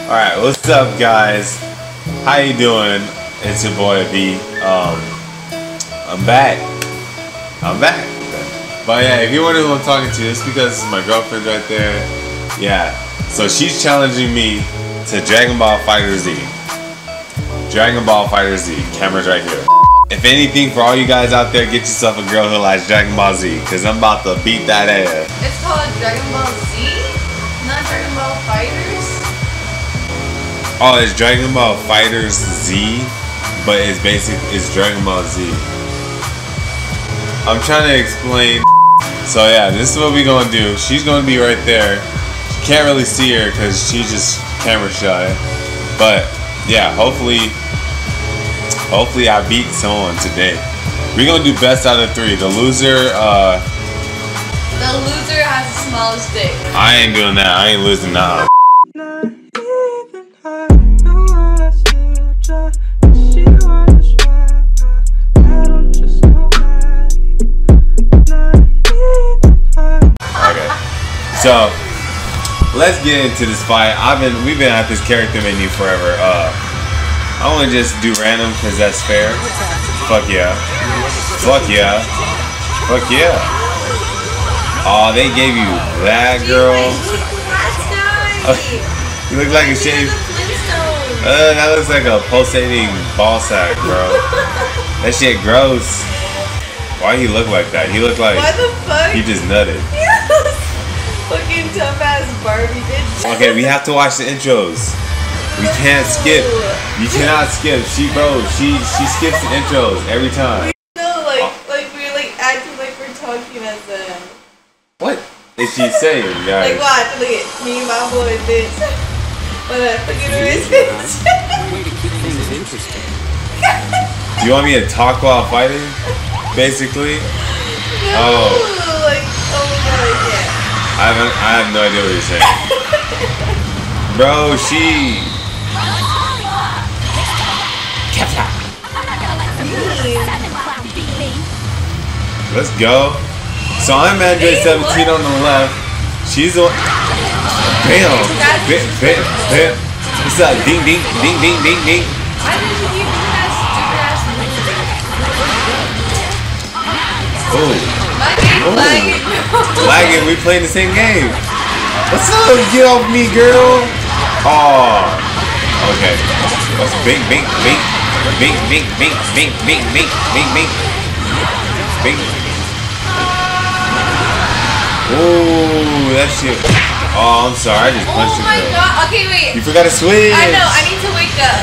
Alright, what's up guys? How you doing? It's your boy B. I'm back. But yeah, if you wonder who I'm talking to, it's because it's my girlfriend right there. Yeah. So she's challenging me to Dragon Ball FighterZ. Dragon Ball FighterZ. Camera's right here. If anything, for all you guys out there, get yourself a girl who likes Dragon Ball Z, because I'm about to beat that ass. It's called Dragon Ball Z? Not Dragon Ball Fighters? Oh, it's Dragon Ball Fighters Z, but it's Dragon Ball Z. I'm trying to explain. So yeah, this is what we're gonna do. She's gonna be right there. You can't really see her because she's just camera shy. But yeah, hopefully I beat someone today. We're gonna do best out of 3. The loser has the smallest dick. I ain't doing that. I ain't losing now. Okay. So let's get into this fight. We've been at this character menu forever. I want to just do random because that's fair. Fuck yeah. Fuck yeah. Fuck yeah. Oh, they gave you that, girl. You look like a shaved. That looks like a pulsating ball sack, bro. That shit gross. Why he look like that? He looked like. What the fuck? He just nutted. Fucking tough ass Barbie bitch. Okay, we have to watch the intros. We can't skip. You cannot skip. She skips the intros every time. No, like we're like acting like we're talking as them. What is she saying, guys? Like watch, look at me and my boy bitch. What up? Look at her bitch. Do you want me to talk while fighting? Basically? No, oh. Like, oh my god, I can't. I have no idea what you're saying. Bro, she... Let's go. So I'm Android 17 on the left. She's on... Bam! Bam! What's that? Ding, ding, ding, ding, ding, ding. Why did you keep doing that stupid ass move? Oh. Lagging. Lagging, we playing the same game. What's up? Get off me, girl. Oh. Okay. Let's bink, bink, bink. Bink, bink, bink, bink, bink, bink, bink, bink. Bink. Ooh, that shit. Oh, I'm sorry. I just punched you. Oh my god. Okay, wait. You forgot to switch. I know. I need to wake up.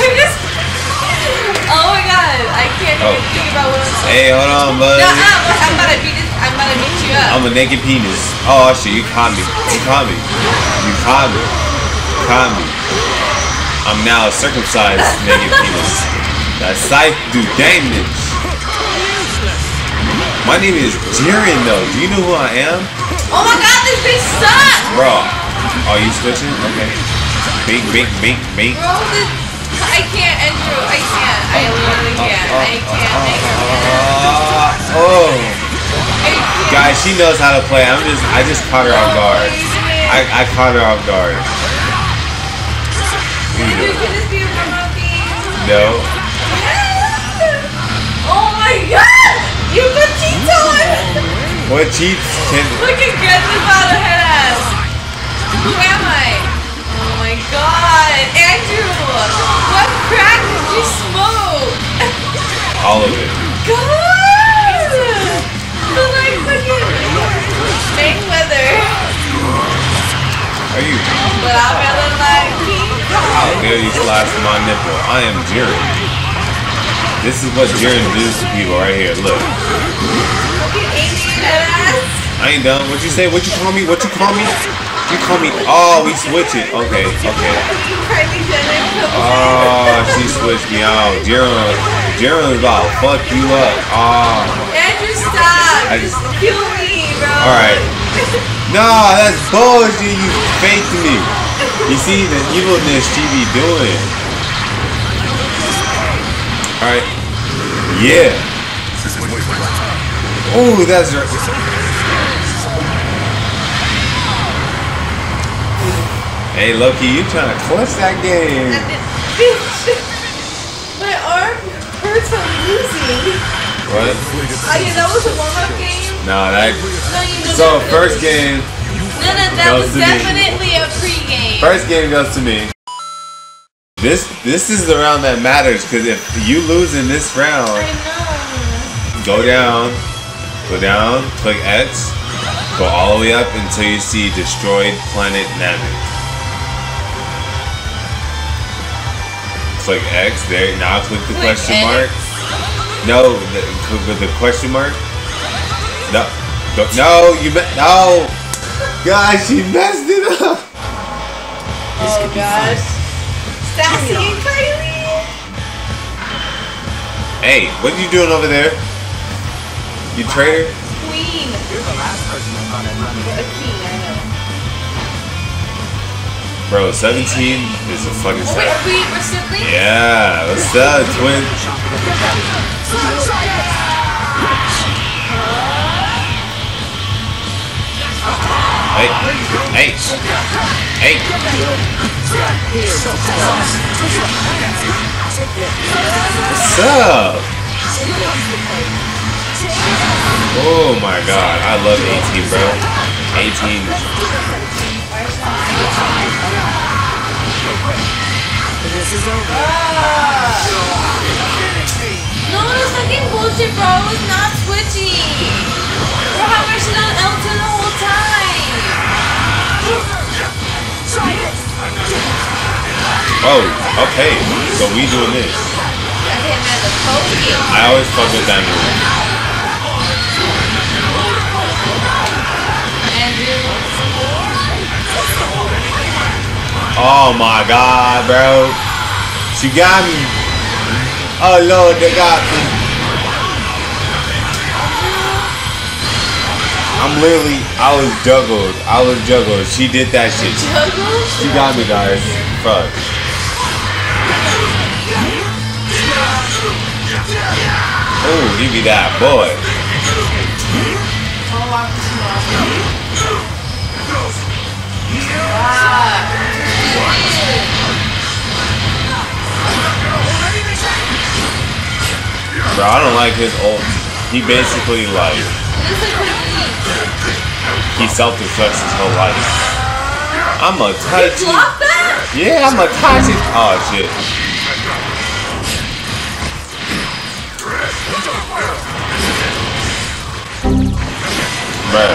Oh my god. I can't even think about what I'm saying. Hey, hold on, bud. No, I'm about to beat this. I'm about to beat you up. I'm a naked penis. Oh, shit. You caught me. You caught me. You caught me. You caught me. I'm now a circumcised naked penis. That scythe do damage. My name is Jiren, though. Do you know who I am? Oh my god, this bitch sucks! Bro. Oh, you switching? Okay. Bink, bink, bink, bink. Bro, I can't, Andrew. I can't. I literally can't. I can't. Oh. Guys, she knows how to play. I just caught her off guard. I caught her off guard. Andrew, can this be a remote game? No. Oh my god! You put cheats on! What cheats can... Look at Grandma's out of her ass! Who am I? Oh my god! Andrew! What crack did you smoke? All of it. God! You're like fucking Mayweather. Are you... But I'm feeling like King Kong. How dare you slash my nipple? I am Jiren. This is what Jiren does to people right here. Look. Fucking Asian ass. I ain't done. What you say? What you call me? What you call me? You call me. Oh, we switch it. Okay, okay. Oh, she switched me out. Jiren was about to fuck you up. Oh. Andrew, stop. Just kill me, bro. Alright. Nah, that's bullshit. You faked me. You see the evilness she be doing. Alright. Yeah. Oh, that's right. Hey, Loki, you trying to clutch that game? My arm hurts from losing. What? Oh yeah, that was a warm-up game? No, that... No, you didn't. So, first game... No, that was definitely a pre-game. First game goes to me. This is the round that matters, because if you lose in this round... I know. Go down, click X, go all the way up until you see Destroyed Planet Namek. Click X, there, now click the question mark. No, with the question mark. No, no, gosh, you messed it up. Oh gosh. Sassy and Kylie. Hey, what are you doing over there? You traitor? Queen. You're the last person on it. A king, I know. Bro, 17 is a fucking Oh, wait, we're siblings? Yeah, what's up, twin? Hey, hey, hey. What's up? Oh my god, I love 18, bro. 18. No, this fucking bullshit, bro. It's not switching. Bro, how much shit on L2 the whole time? Oh, okay. So we doing this. I always fuck with that move. Oh my god, bro. She got me. Oh lord, they got me. I'm literally, I was juggled. She did that shit. She got me, guys. Fuck. Oh, give me that, boy. Bro, I don't like his ult. He basically like he self-destructs his whole life. I'm a touch it. Yeah, I'm a touch it. Oh shit. Bro.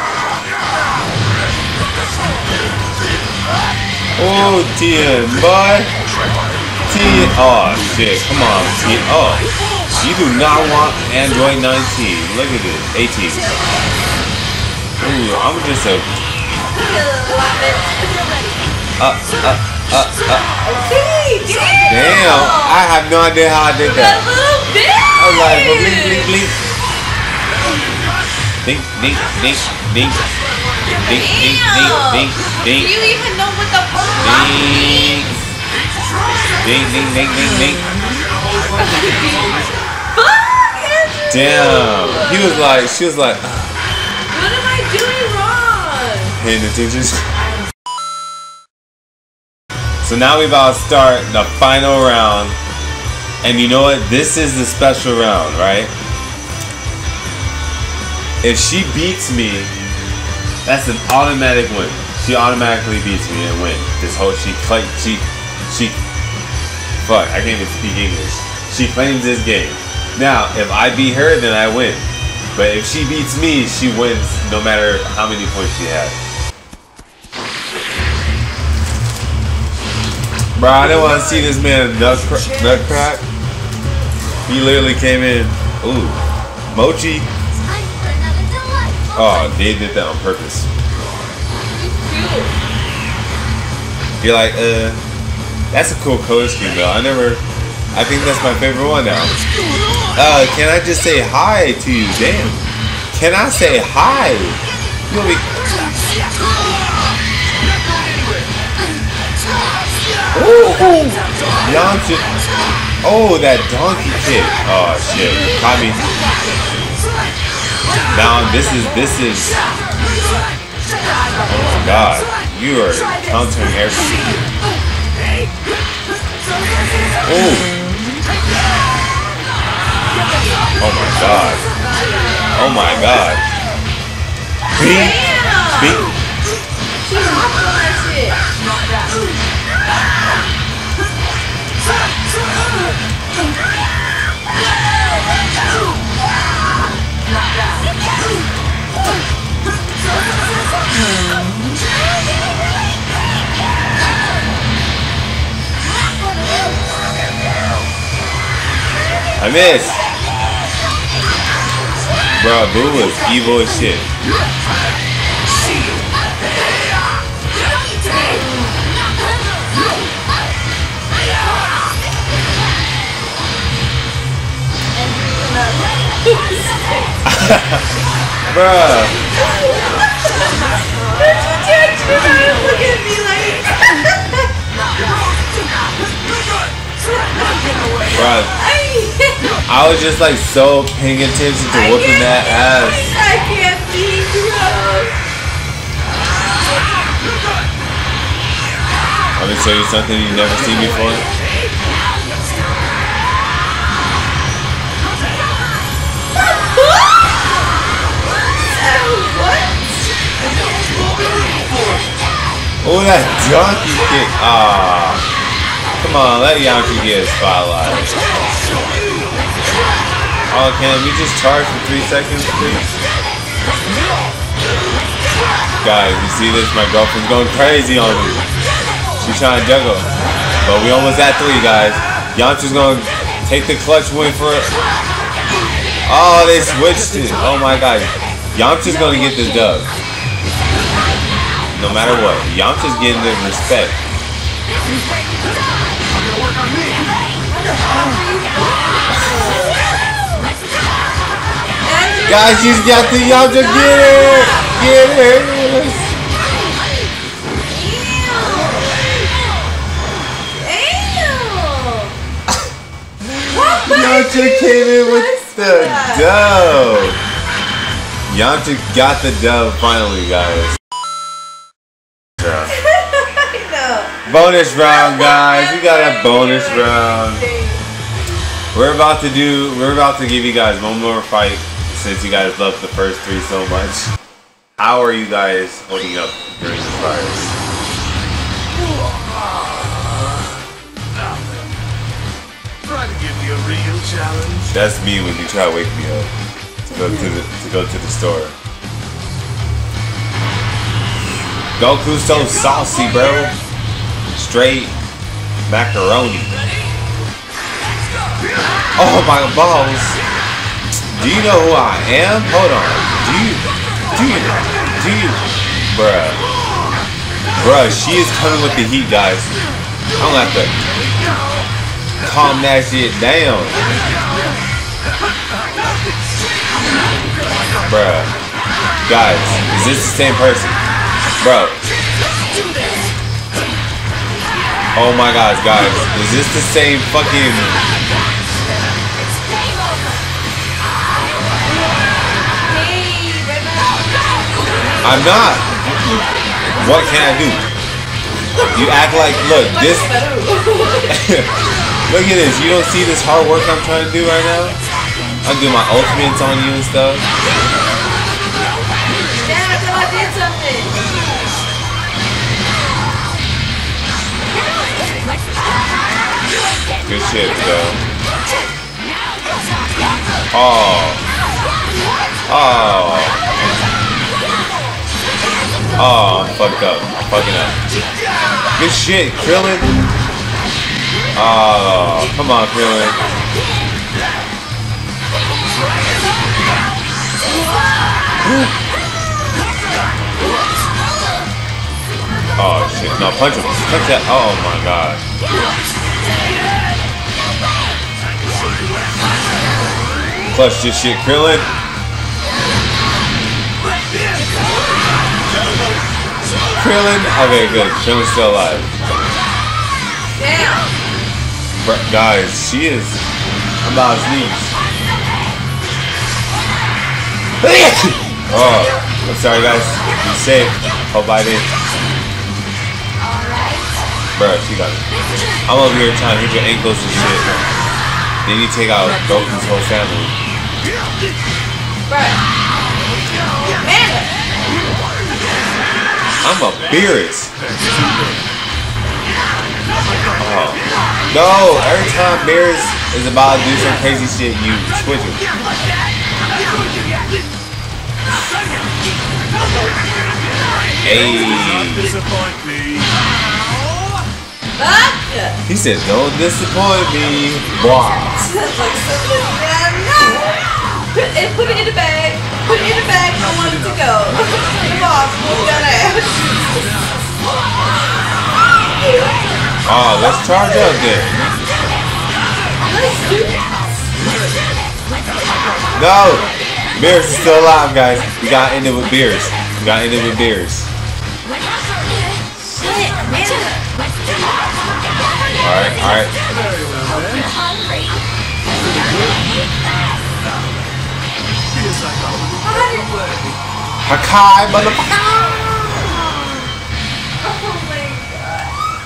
Oh, TN, boy. TN. Oh shit. Come on, TN. Oh. You do not want Android 19. Look at this. 18. Ooh, I'm just a... Damn, I have no idea how I did that. I was like, blink, blink, blink. Dink, dink, dink, dink. Dink, dink, dink, dink, dink. Do you even know what the fuck means? Dink, dink, dink, dink, dink. Damn. He was like, she was like, what am I doing wrong? Paying attention. So now we about to start the final round. And you know what? This is the special round, right? If she beats me, that's an automatic win. She automatically beats me and wins. This whole, fuck, I can't even speak English. She claims this game. Now, if I beat her, then I win. But if she beats me, she wins no matter how many points she has. Bro, I didn't want to see this man nut crack. He literally came in. Ooh, Mochi. Oh, they did that on purpose. You're like, that's a cool color scheme though. I think that's my favorite one now. Can I just say hi to you? Damn. Can I say hi? You'll be... Ooh, Yamcha. Oh, that donkey kick. Oh shit. Caught me. Now this is Oh my god. You are countering everything. Oh. Oh my god. Oh my god. Beat. Beat. She hopped on that shit. I missed. Bro, Boo was evil as shit. Bruh. Look at me like. Bruh. I was just like so paying attention to whooping that ass. I can't be gross. I'm gonna show you something you've never seen before. Oh, that donkey kick. Ah. Come on, let Yamcha get a spotlight. Oh, can we just charge for 3 seconds, please? Guys, you see this? My girlfriend's going crazy on me. She's trying to juggle. But we almost at 3, guys. Yamcha's going to take the clutch win for it. Oh, they switched it. Oh my god. Yamcha's going to get the dub. No matter what. Yamcha's getting the respect. Guys, she's got the Yamcha. Get it! Get it! Yamcha came in with the dub. Yamcha got the dub finally, guys. Bonus round, guys. We got a bonus round. We're about to give you guys one more fight since you guys loved the first 3 so much. How are you guys holding up during the fires? Try to give me a real challenge. That's me when you try to wake me up to go to the store. Goku's so saucy, bro. Straight macaroni. Oh my balls. Do you know who I am? Hold on. Do you? Bruh, she is coming with the heat, guys. I'm gonna have to calm that shit down. Bruh. Guys, is this the same person? Bro. Oh my gosh, guys. Is this the same fucking... I'm not. What can I do? You act like, look, this... Look at this. You don't see this hard work I'm trying to do right now? I'm doing my ultimates on you and stuff. Damn, I thought I did something. Good shit, though. Oh. Oh, I'm fucked up. I'm fucking up. Good shit, Krillin. Oh, come on, Krillin. Oh shit! No, punch him. Punch that. Oh my god. Clutch this shit, Krillin. Krillin. Okay, good. Krillin's still alive. Damn. Guys, she is. I'm about to sneeze. Oh. I'm sorry, guys. Be safe. Hope I didn't. Bruh, she got it. I'm over here trying to hit your ankles and shit. Then you take out Goku's whole family. Bruh. Man! I'm a Beerus. Oh. No, every time Beerus is about to do some crazy shit, you switch him. Hey. Disappoint me. He said, "Don't disappoint me." Wow. Sounds like something. Put it in the bag. Put it in the bag. I want it to go. Mom, we gotta ask. Oh, let's charge up then. No! Beerus is still alive, guys. We gotta end it with Beerus. We gotta end it with Beerus. Alright, alright. Hakai, motherfucker! Oh my god.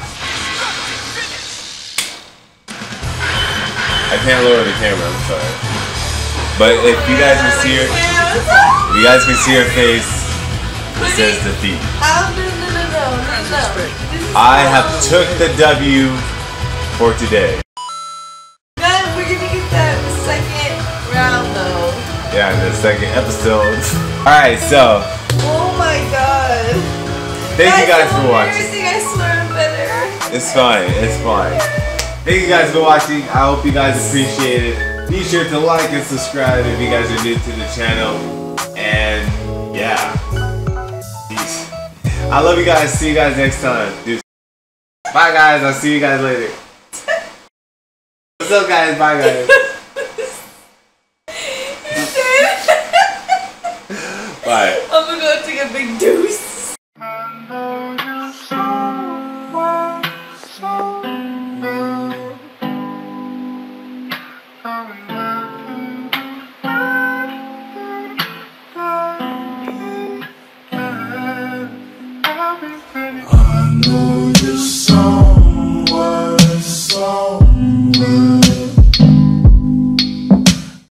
I can't lower the camera, I'm sorry. But if you guys can see her, if you guys can see her face, it says defeat. No. I have took the W for today. Guys, we're gonna get that second round though. Yeah, the second episode. Alright, so. Oh my god. Thank you guys for watching. I swear I'm better. It's fine, it's fine. Thank you guys for watching. I hope you guys appreciate it. Be sure to like and subscribe if you guys are new to the channel. And yeah. Peace. I love you guys. See you guys next time. Dude. Bye guys. I'll see you guys later. What's up guys? Bye guys. Bye. I'm gonna go take a big deuce. I know you're